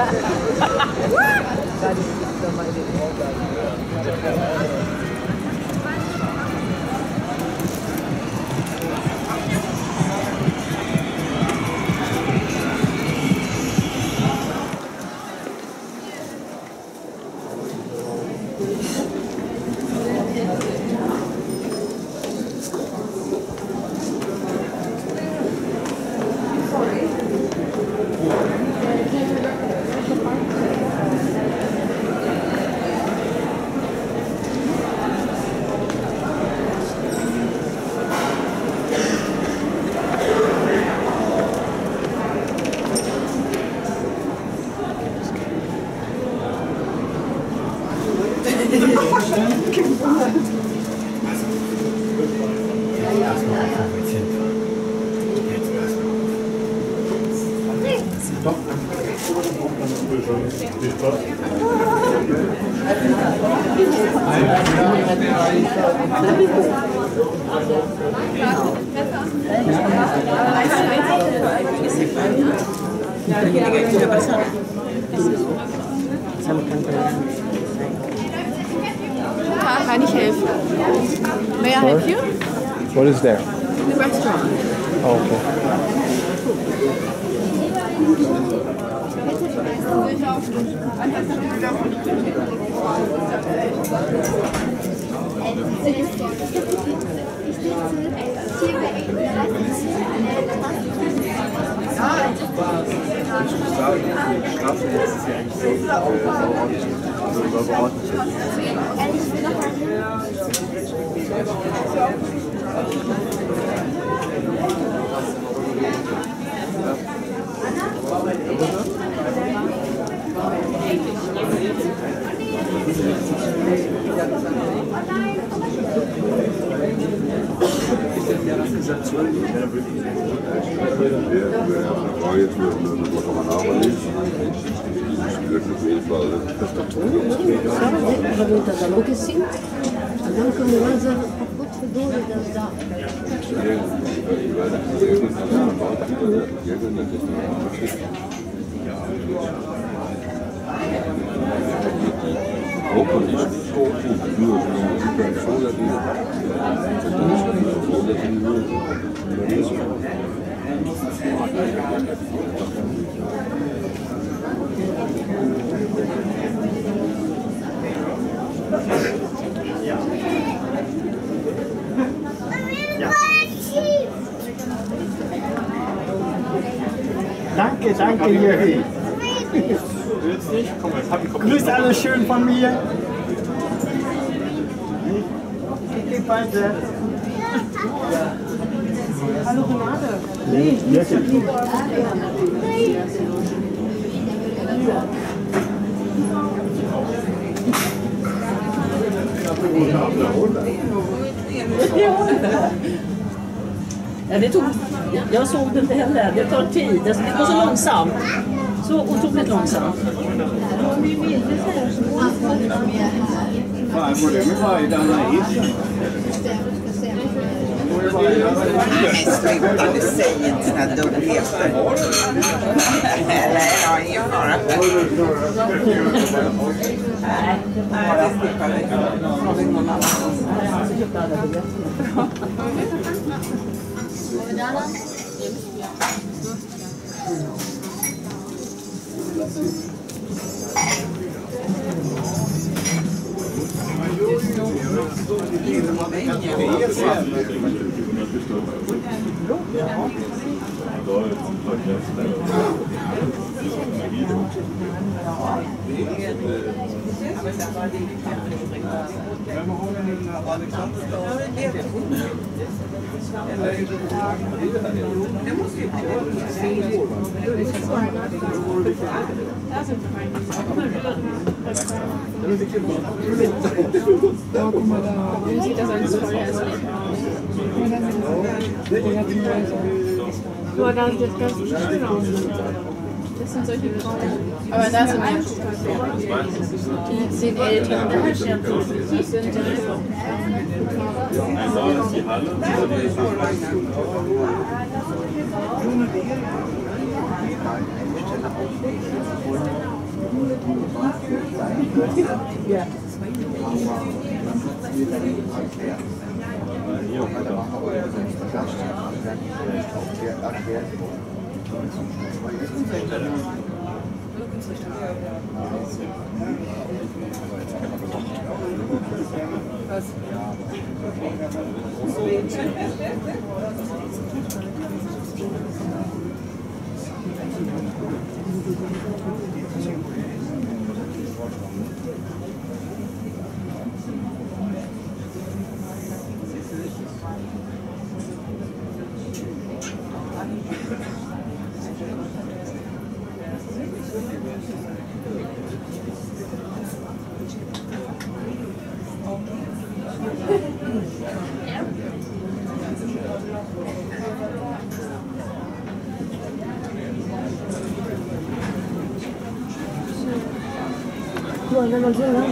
Kann ich helfen? May I help you? What is there? The restaurant. Oh, okay. Porque sim, não que me lança muito fedor da Danke, danke, Jürgen. Grüß alle schön von mir. Ich gebe weiter. Hallo Renate. Nee, nicht so lieb. Ja, det tog, jag såg det inte heller. Det tar tid. Det går så långsamt. Så otroligt långsamt. Sluta, du säger inte såna här dumheter. Eller jag har ingen fara. Wie sieht das als Feuer aus? Nur da sieht das ganz schön aus. Das sind solche grauen. Aber da sind mehr. Die sind älter. Die sind Ja. Nur wenn man so lang.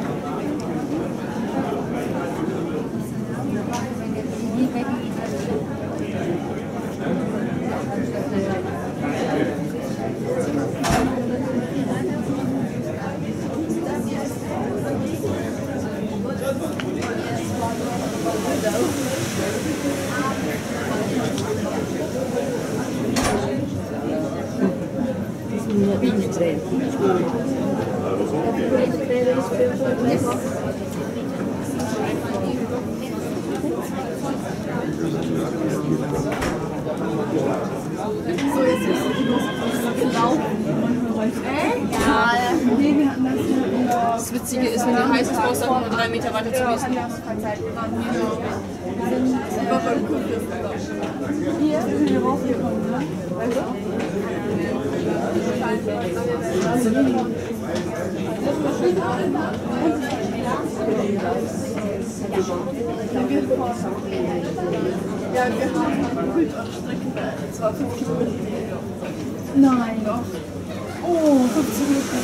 Das Witzige ist, wenn die heiß ist, brauchst du auch nur 3 Meter weiter zu gießen. Hier sind wir raufgekommen, ne? Weißt du? Ja, wir haben gefühlt auf Strecken. Es war 5 Kilometer. Nein, doch. Oh, 15 Minuten.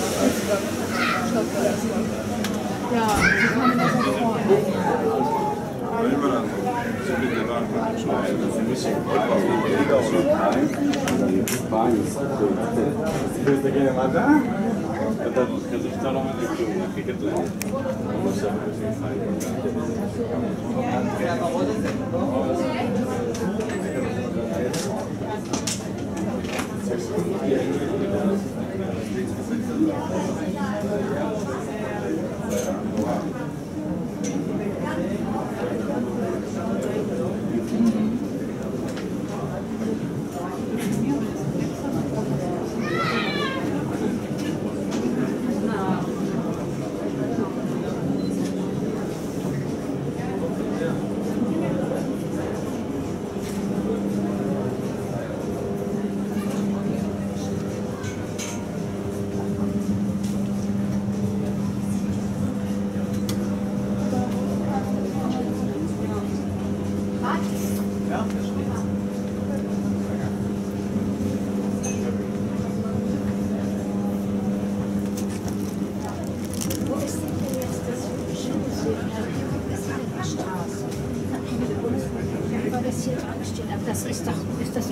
Ja, wir kamen da so vor. Das ist das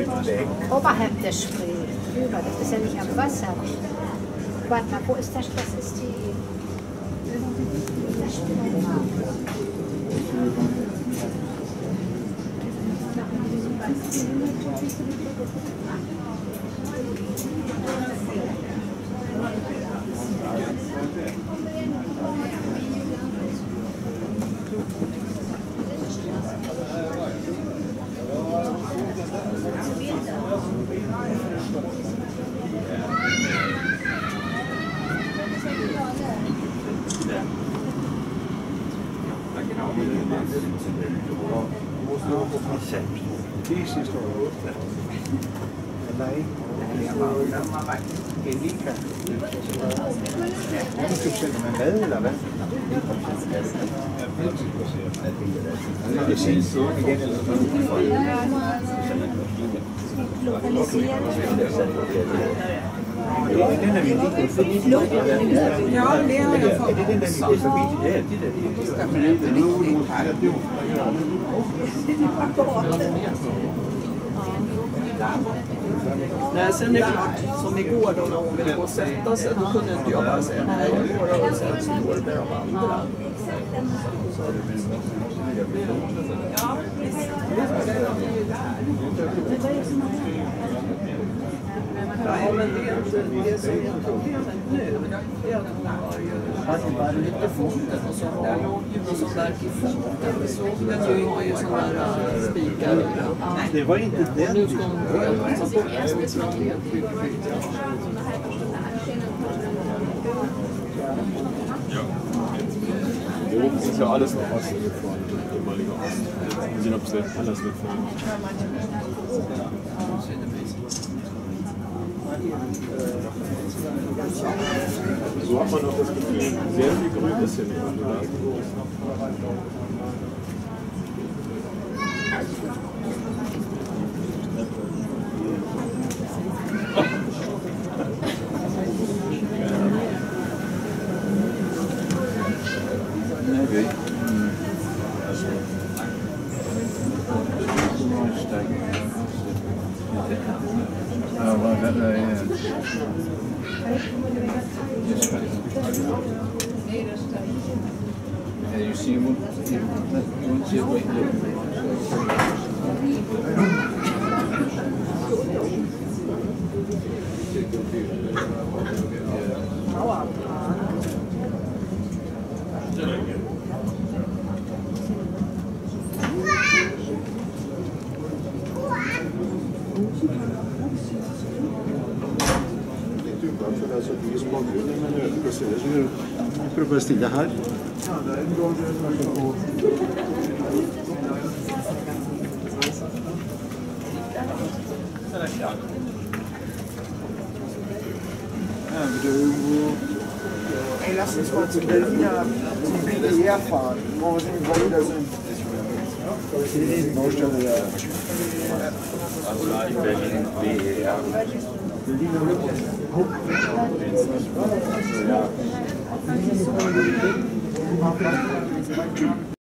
oberhalb der Spree. Drüber, das ist ja nicht am Wasser. Warte mal, wo ist das? Das ist die. Ja, Nej, sen är det klart, som igår då när hon ville gå och sätta sig, då kunde inte jag bara säga nej, jag går och sen så går det med de andra. Ja, men det som är problemet nu är att hon har ju lite foten och så har hon någon sån där i foten. Så hon har ju sån där spikar. Det var inte det. Nu ska hon Das ist ja alles noch Osten gefahren, ehemaliger Osten. Mal sehen, ob es anders wird. So hat man auch das Gefühl, sehr viel Grün ist hier nicht. You see him? Prøv å stille her. Ey, lass uns mal zu Berliner zum BDR fahren. Wo wir wieder sind. Baustelle, ja. Also in Berlin, BER. Ja.